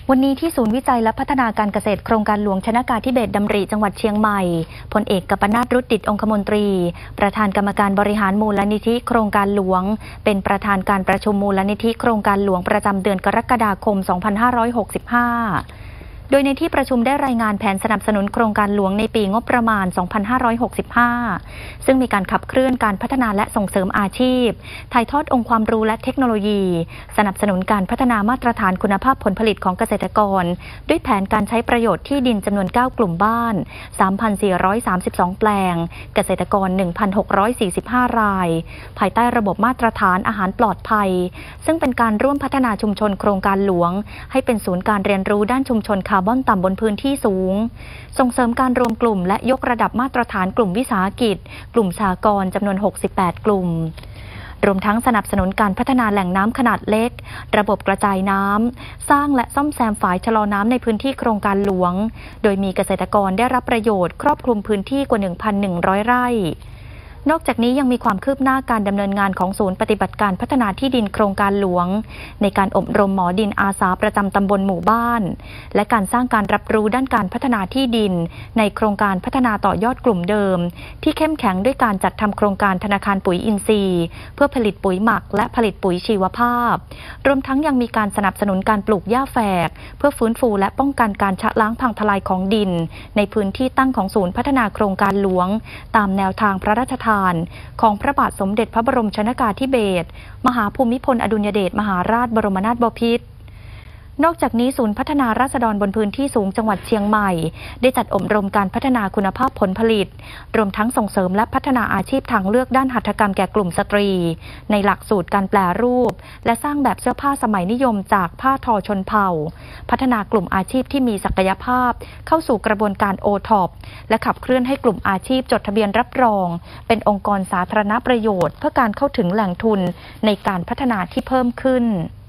วันนี้ที่ศูนย์วิจัยและพัฒนาการเกษตรโครงการหลวงชนกาธิเบศรดำริจังหวัดเชียงใหม่พลเอกกัปปนาท รุตดิษฐ์องคมนตรีประธานกรรมการบริหารมูลนิธิโครงการหลวงเป็นประธานการประชุมมูลนิธิโครงการหลวงประจำเดือนกรกฎาคม 2565โดยในที่ประชุมได้รายงานแผนสนับสนุนโครงการหลวงในปีงบประมาณ 2565 ซึ่งมีการขับเคลื่อนการพัฒนาและส่งเสริมอาชีพถ่ายทอดองค์ความรู้และเทคโนโลยีสนับสนุนการพัฒนามาตรฐานคุณภาพผลผลิตของเกษตรกรด้วยแผนการใช้ประโยชน์ที่ดินจำนวน 9 กลุ่มบ้าน 3,432 แปลงเกษตรกร 1,645 รายภายใต้ระบบมาตรฐานอาหารปลอดภัยซึ่งเป็นการร่วมพัฒนาชุมชนโครงการหลวงให้เป็นศูนย์การเรียนรู้ด้านชุมชนคาร์บอนต่ำบนพื้นที่สูงส่งเสริมการรวมกลุ่มและยกระดับมาตรฐานกลุ่มวิสาหกิจกลุ่มสหกรณ์จำนวน 68 กลุ่มรวมทั้งสนับสนุนการพัฒนาแหล่งน้ำขนาดเล็กระบบกระจายน้ำสร้างและซ่อมแซมฝายชะลอน้ำในพื้นที่โครงการหลวงโดยมีเกษตรกรได้รับประโยชน์ครอบคลุมพื้นที่กว่า 1,100 ไร่นอกจากนี้ยังมีความคืบหน้าการดำเนินงานของศูนย์ปฏิบัติการพัฒนาที่ดินโครงการหลวงในการอบรมหมอดินอาสาประจำตำบลหมู่บ้านและการสร้างการรับรู้ด้านการพัฒนาที่ดินในโครงการพัฒนาต่อยอดกลุ่มเดิมที่เข้มแข็งด้วยการจัดทำโครงการธนาคารปุ๋ยอินทรีย์เพื่อผลิตปุ๋ยหมักและผลิตปุ๋ยชีวภาพรวมทั้งยังมีการสนับสนุนการปลูกหญ้าแฝกเพื่อฟื้นฟูและป้องกันการชะล้างพังทลายของดินในพื้นที่ตั้งของศูนย์พัฒนาโครงการหลวงตามแนวทางพระราชทานของพระบาทสมเด็จพระบรมชนกาธิเบศรมหาภูมิพลอดุลยเดชมหาราชบรมนาถบพิตรนอกจากนี้ศูนย์พัฒนาราษฎรบนพื้นที่สูงจังหวัดเชียงใหม่ได้จัดอบรมการพัฒนาคุณภาพผลผลิตรวมทั้งส่งเสริมและพัฒนาอาชีพทางเลือกด้านหัตถกรรมแก่กลุ่มสตรีในหลักสูตรการแปรรูปและสร้างแบบเสื้อผ้าสมัยนิยมจากผ้าทอชนเผ่าพัฒนากลุ่มอาชีพที่มีศักยภาพเข้าสู่กระบวนการ OTOP และขับเคลื่อนให้กลุ่มอาชีพจดทะเบียนรับรองเป็นองค์กรสาธารณประโยชน์เพื่อการเข้าถึงแหล่งทุนในการพัฒนาที่เพิ่มขึ้น